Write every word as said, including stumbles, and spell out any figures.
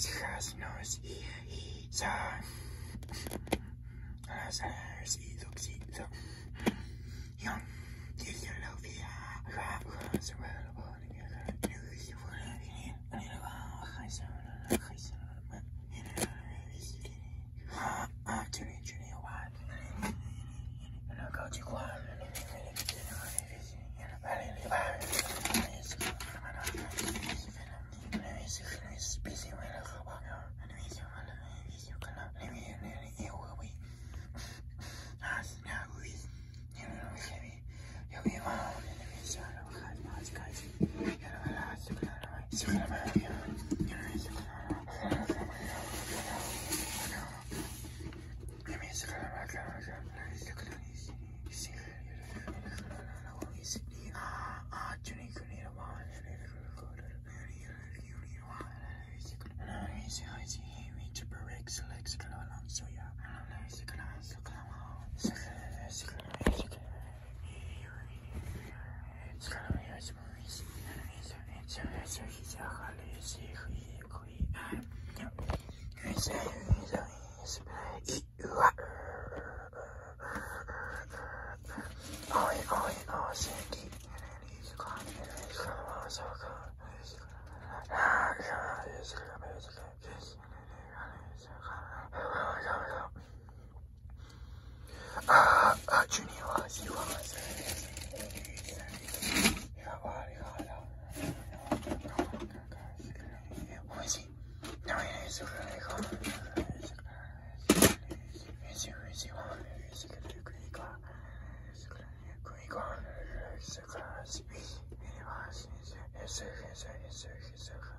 has knows he so as as he looks he so young is your love yeah so well about Yes, sir, yes, sir, yes, sir, yes, sir.